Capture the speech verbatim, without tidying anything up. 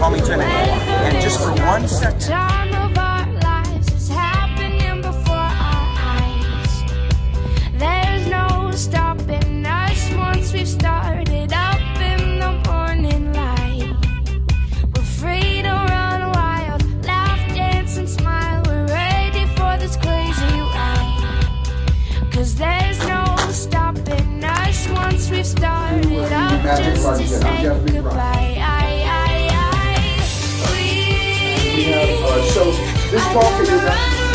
call me Jenny. And just for one second. Stopping us once we've started up in the morning light. We're free to run wild, laugh, dance, and smile. We're ready for this crazy ride. Cause there's no stopping us once we've started up just to say goodbye. I, I, I, we, we have, uh, so this talk is